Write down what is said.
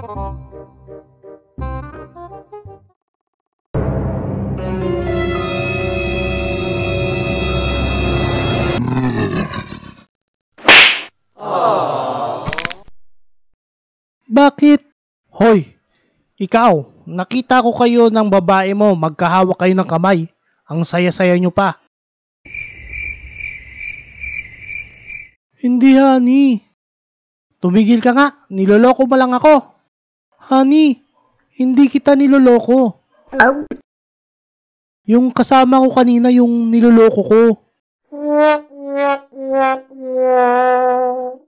Bakit? Hoy, ikaw, nakita ko kayo ng babae mo, magkahawak kayo ng kamay. Ang saya-saya nyo pa. Hindi, honey. Tumigil ka nga, niloloko mo lang ako. Honey, hindi kita niloloko. Yung kasama ko kanina yung niloloko ko.